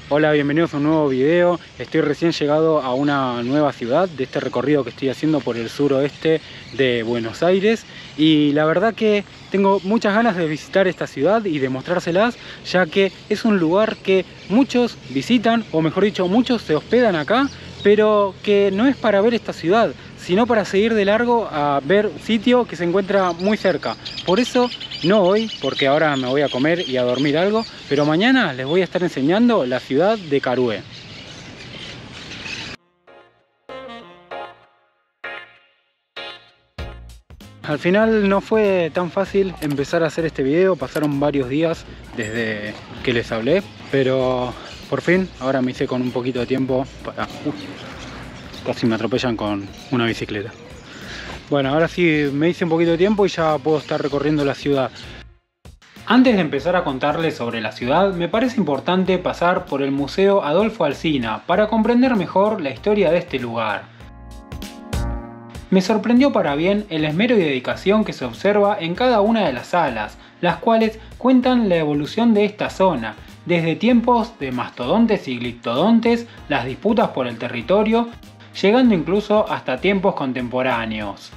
Hola, bienvenidos a un nuevo video. Estoy recién llegado a una nueva ciudad de este recorrido que estoy haciendo por el suroeste de Buenos Aires, y la verdad que tengo muchas ganas de visitar esta ciudad y de mostrárselas, ya que es un lugar que muchos visitan, o mejor dicho, muchos se hospedan acá, pero que no es para ver esta ciudad, sino para seguir de largo a ver sitio que se encuentra muy cerca. Por eso no hoy, porque ahora me voy a comer y a dormir algo, pero mañana les voy a estar enseñando la ciudad de Carué. Al final no fue tan fácil empezar a hacer este video, pasaron varios días desde que les hablé, pero por fin ahora me hice con un poquito de tiempo para... casi me atropellan con una bicicleta. Bueno, ahora sí me hice un poquito de tiempo y ya puedo estar recorriendo la ciudad. Antes de empezar a contarles sobre la ciudad, me parece importante pasar por el Museo Adolfo Alsina para comprender mejor la historia de este lugar. Me sorprendió para bien el esmero y dedicación que se observa en cada una de las salas, las cuales cuentan la evolución de esta zona, desde tiempos de mastodontes y gliptodontes, las disputas por el territorio, llegando incluso hasta tiempos contemporáneos.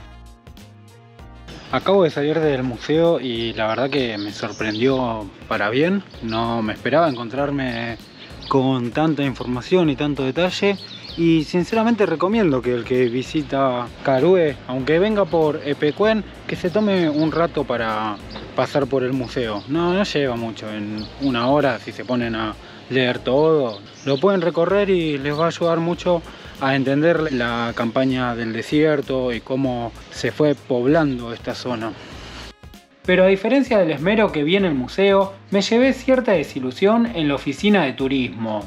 Acabo de salir del museo y la verdad que me sorprendió para bien. No me esperaba encontrarme con tanta información y tanto detalle, y sinceramente recomiendo que el que visita Carué, aunque venga por Epecuén, que se tome un rato para pasar por el museo. No lleva mucho, en una hora si se ponen a leer todo, lo pueden recorrer y les va a ayudar mucho a entender la campaña del desierto y cómo se fue poblando esta zona. Pero a diferencia del esmero que vi en el museo, me llevé cierta desilusión en la oficina de turismo.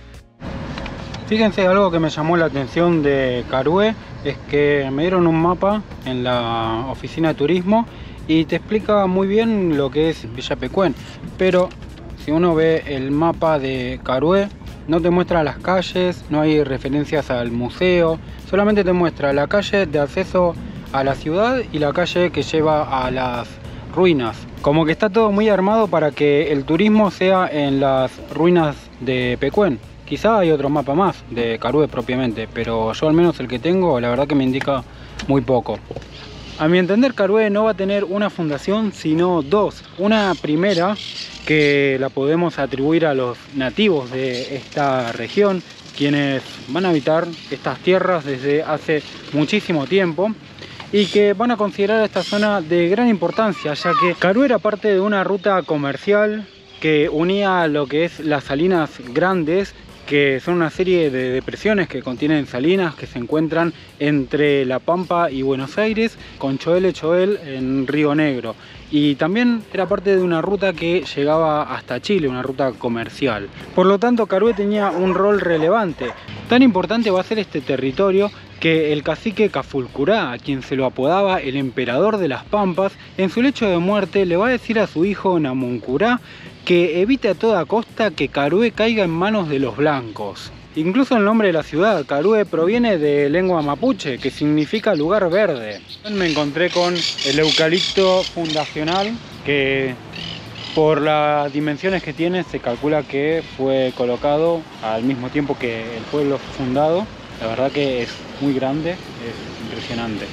Fíjense, algo que me llamó la atención de Carué es que me dieron un mapa en la oficina de turismo y te explica muy bien lo que es Villa Epecuén, pero si uno ve el mapa de Carué, no te muestra las calles, no hay referencias al museo, solamente te muestra la calle de acceso a la ciudad y la calle que lleva a las ruinas. Como que está todo muy armado para que el turismo sea en las ruinas de Epecuén. Quizá hay otro mapa más de Carué propiamente, pero yo al menos el que tengo, la verdad que me indica muy poco. A mi entender, Carué no va a tener una fundación, sino dos. Una primera, que la podemos atribuir a los nativos de esta región, quienes van a habitar estas tierras desde hace muchísimo tiempo y que van a considerar esta zona de gran importancia, ya que Carué era parte de una ruta comercial que unía lo que es las Salinas Grandes, que son una serie de depresiones que contienen salinas que se encuentran entre La Pampa y Buenos Aires, con Choel en Río Negro. Y también era parte de una ruta que llegaba hasta Chile, una ruta comercial. Por lo tanto, Carué tenía un rol relevante. Tan importante va a ser este territorio que el cacique Cafulcurá, a quien se lo apodaba el emperador de las Pampas, en su lecho de muerte le va a decir a su hijo Namuncurá que evite a toda costa que Carué caiga en manos de los blancos. Incluso el nombre de la ciudad, Carué, proviene de lengua mapuche, que significa lugar verde. Me encontré con el eucalipto fundacional, que por las dimensiones que tiene se calcula que fue colocado al mismo tiempo que el pueblo fue fundado. La verdad que es muy grande, es impresionante.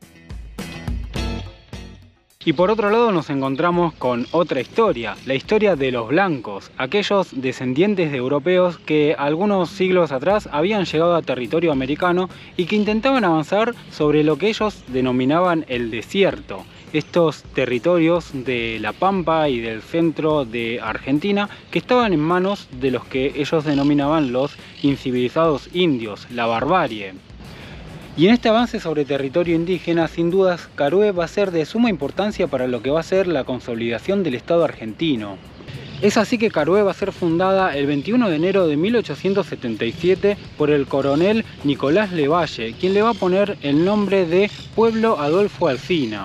Y por otro lado nos encontramos con otra historia, la historia de los blancos, aquellos descendientes de europeos que algunos siglos atrás habían llegado a territorio americano y que intentaban avanzar sobre lo que ellos denominaban el desierto. Estos territorios de La Pampa y del centro de Argentina que estaban en manos de los que ellos denominaban los incivilizados indios, la barbarie. Y en este avance sobre territorio indígena, sin dudas, Carué va a ser de suma importancia para lo que va a ser la consolidación del Estado argentino. Es así que Carué va a ser fundada el 21 de enero de 1877 por el coronel Nicolás Levalle, quien le va a poner el nombre de Pueblo Adolfo Alsina.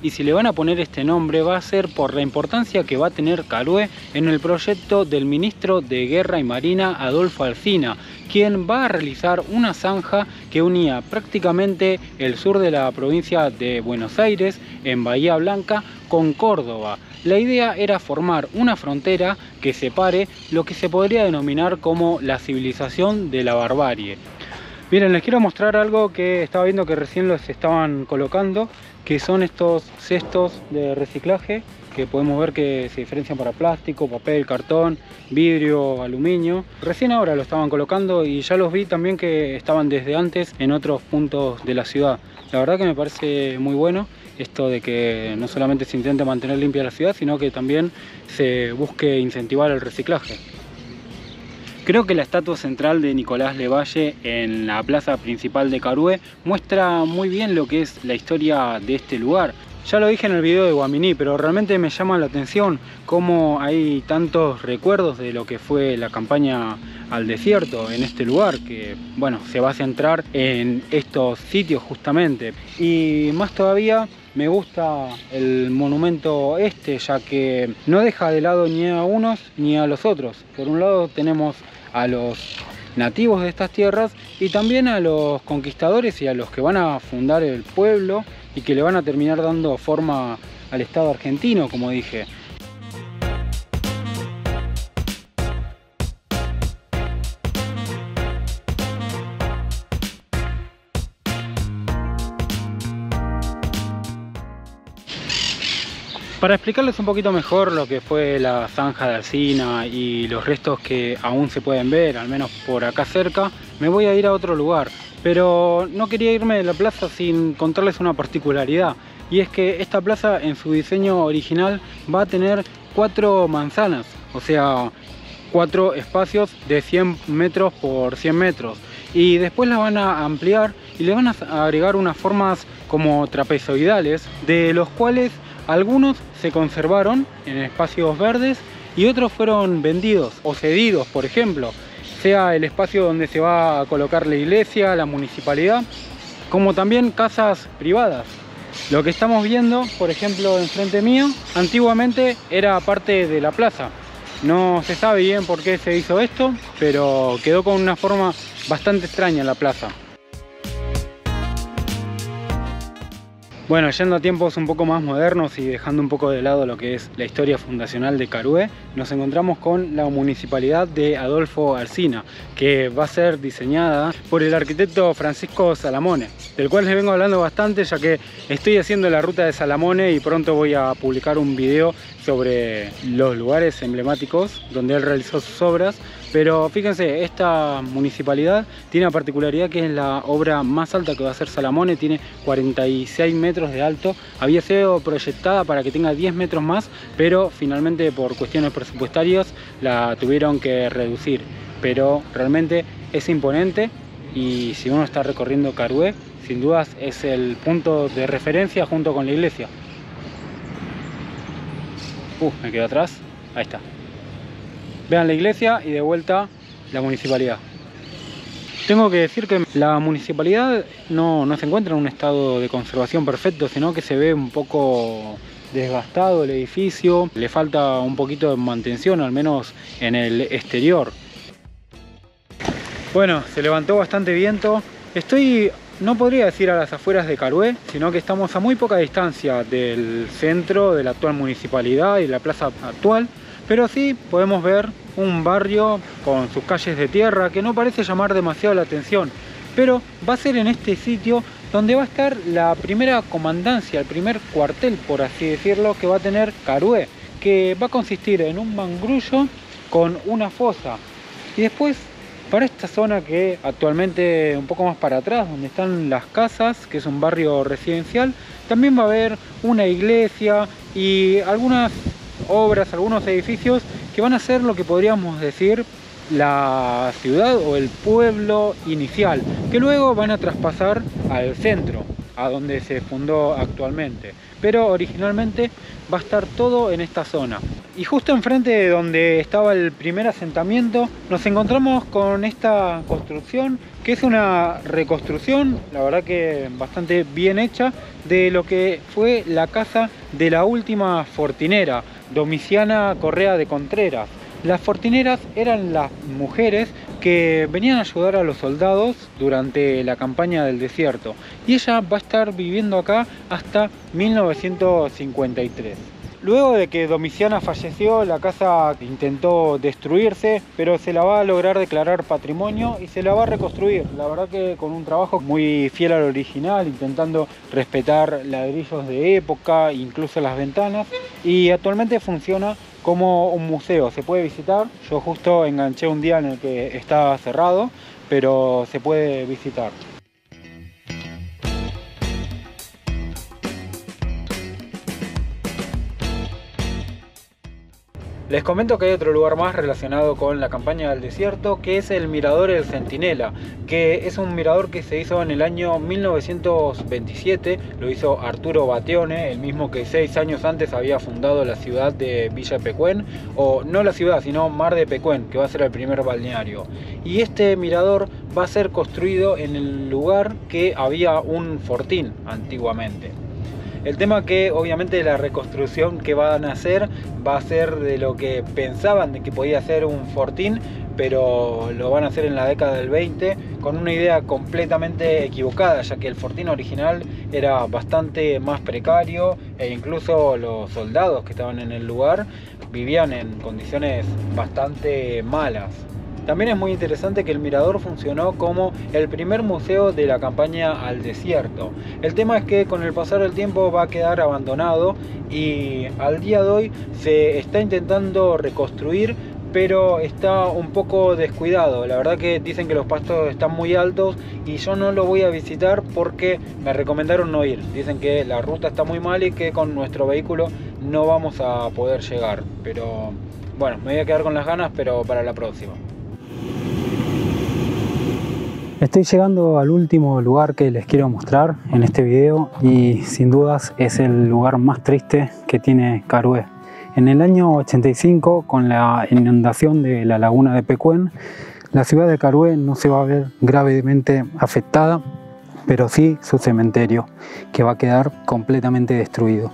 y si le van a poner este nombre va a ser por la importancia que va a tener Carué en el proyecto del ministro de Guerra y Marina Adolfo Alsina, quien va a realizar una zanja que unía prácticamente el sur de la provincia de Buenos Aires, en Bahía Blanca, con Córdoba. La idea era formar una frontera que separe lo que se podría denominar como la civilización de la barbarie. Miren, les quiero mostrar algo que estaba viendo que recién los estaban colocando, que son estos cestos de reciclaje, que podemos ver que se diferencian para plástico, papel, cartón, vidrio, aluminio. Recién ahora lo estaban colocando y ya los vi también que estaban desde antes en otros puntos de la ciudad. La verdad que me parece muy bueno esto de que no solamente se intente mantener limpia la ciudad, sino que también se busque incentivar el reciclaje. Creo que la estatua central de Nicolás Levalle en la plaza principal de Carué muestra muy bien lo que es la historia de este lugar. Ya lo dije en el video de Guaminí, pero realmente me llama la atención cómo hay tantos recuerdos de lo que fue la campaña al desierto en este lugar, que bueno, se va a centrar en estos sitios justamente. Y más todavía me gusta el monumento este, ya que no deja de lado ni a unos ni a los otros. Por un lado tenemos a los nativos de estas tierras y también a los conquistadores y a los que van a fundar el pueblo y que le van a terminar dando forma al Estado argentino, como dije. Para explicarles un poquito mejor lo que fue la zanja de Alsina y los restos que aún se pueden ver, al menos por acá cerca, me voy a ir a otro lugar. Pero no quería irme de la plaza sin contarles una particularidad, y es que esta plaza en su diseño original va a tener 4 manzanas, o sea, 4 espacios de 100 metros por 100 metros, y después la van a ampliar y le van a agregar unas formas como trapezoidales, de los cuales algunos se conservaron en espacios verdes y otros fueron vendidos o cedidos, por ejemplo, sea el espacio donde se va a colocar la iglesia, la municipalidad, como también casas privadas. Lo que estamos viendo, por ejemplo, enfrente mío, antiguamente era parte de la plaza. No se sabe bien por qué se hizo esto, pero quedó con una forma bastante extraña en la plaza. Bueno, yendo a tiempos un poco más modernos y dejando un poco de lado lo que es la historia fundacional de Carué, nos encontramos con la municipalidad de Adolfo Alsina, que va a ser diseñada por el arquitecto Francisco Salamone, del cual les vengo hablando bastante, ya que estoy haciendo la ruta de Salamone y pronto voy a publicar un video sobre los lugares emblemáticos donde él realizó sus obras. Pero fíjense, esta municipalidad tiene una particularidad que es la obra más alta que va a hacer Salamone, tiene 46 metros de alto. Había sido proyectada para que tenga 10 metros más, pero finalmente por cuestiones presupuestarias la tuvieron que reducir. Pero realmente es imponente y si uno está recorriendo Carué, sin dudas es el punto de referencia junto con la iglesia. Me quedo atrás, ahí está. Vean la iglesia y de vuelta la municipalidad. Tengo que decir que la municipalidad no se encuentra en un estado de conservación perfecto, sino que se ve un poco desgastado el edificio. Le falta un poquito de mantención, al menos en el exterior. Bueno, se levantó bastante viento. No podría decir a las afueras de Carué, sino que estamos a muy poca distancia del centro de la actual municipalidad y la plaza actual. Pero sí podemos ver un barrio con sus calles de tierra que no parece llamar demasiado la atención. Pero va a ser en este sitio donde va a estar la primera comandancia, el primer cuartel, por así decirlo, que va a tener Carué, que va a consistir en un mangrullo con una fosa. Y después, para esta zona que actualmente un poco más para atrás, donde están las casas, que es un barrio residencial, también va a haber una iglesia y algunas obras, algunos edificios que van a ser lo que podríamos decir la ciudad o el pueblo inicial, que luego van a traspasar al centro, a donde se fundó actualmente. pero originalmente va a estar todo en esta zona. Y justo enfrente de donde estaba el primer asentamiento nos encontramos con esta construcción, que es una reconstrucción, la verdad que bastante bien hecha, de lo que fue la casa de la última fortinera, Domiciana Correa de Contreras. Las fortineras eran las mujeres que venían a ayudar a los soldados durante la campaña del desierto, y ella va a estar viviendo acá hasta 1953. Luego de que Domiciana falleció, la casa intentó destruirse, pero se la va a lograr declarar patrimonio y se la va a reconstruir. La verdad que con un trabajo muy fiel al original, intentando respetar ladrillos de época, incluso las ventanas, y actualmente funciona como un museo. Se puede visitar. Yo justo enganché un día en el que estaba cerrado, pero se puede visitar. Les comento que hay otro lugar más relacionado con la campaña del desierto, que es el Mirador El Centinela, que es un mirador que se hizo en el año 1927, lo hizo Arturo Battione, el mismo que 6 años antes había fundado la ciudad de Villa Pecuén, o no la ciudad, sino Mar de Pecuén, que va a ser el primer balneario. Y este mirador va a ser construido en el lugar que había un fortín antiguamente. El tema que obviamente la reconstrucción que van a hacer va a ser de lo que pensaban de que podía ser un fortín, pero lo van a hacer en la década del 20 con una idea completamente equivocada, ya que el fortín original era bastante más precario e incluso los soldados que estaban en el lugar vivían en condiciones bastante malas. También es muy interesante que el mirador funcionó como el primer museo de la campaña al desierto. El tema es que con el pasar del tiempo va a quedar abandonado y al día de hoy se está intentando reconstruir, pero está un poco descuidado. La verdad que dicen que los pastos están muy altos y yo no lo voy a visitar porque me recomendaron no ir. Dicen que la ruta está muy mal y que con nuestro vehículo no vamos a poder llegar. Pero bueno, me voy a quedar con las ganas, pero para la próxima. Estoy llegando al último lugar que les quiero mostrar en este video y sin dudas es el lugar más triste que tiene Carué. En el año 85, con la inundación de la laguna de Pecuén, la ciudad de Carué no se va a ver gravemente afectada, pero sí su cementerio, que va a quedar completamente destruido.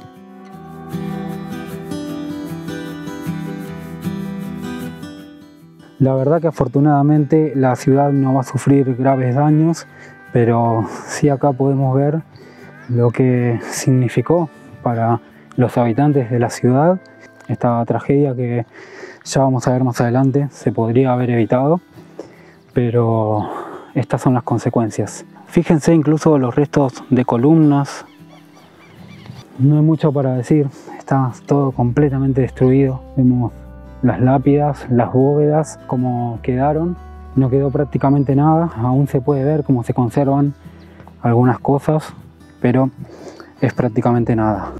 La verdad que afortunadamente la ciudad no va a sufrir graves daños, pero sí acá podemos ver lo que significó para los habitantes de la ciudad esta tragedia, que ya vamos a ver más adelante se podría haber evitado, pero estas son las consecuencias. Fíjense incluso los restos de columnas, no hay mucho para decir, está todo completamente destruido. Vemos las lápidas, las bóvedas, como quedaron, no quedó prácticamente nada. Aún se puede ver cómo se conservan algunas cosas, pero es prácticamente nada.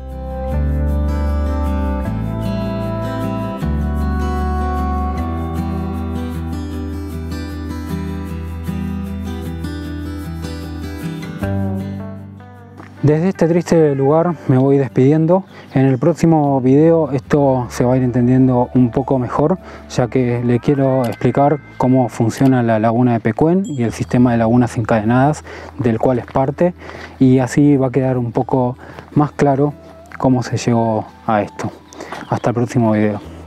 Desde este triste lugar me voy despidiendo. En el próximo video esto se va a ir entendiendo un poco mejor, ya que le quiero explicar cómo funciona la laguna de Pecuén y el sistema de lagunas encadenadas del cual es parte, y así va a quedar un poco más claro cómo se llegó a esto. Hasta el próximo video.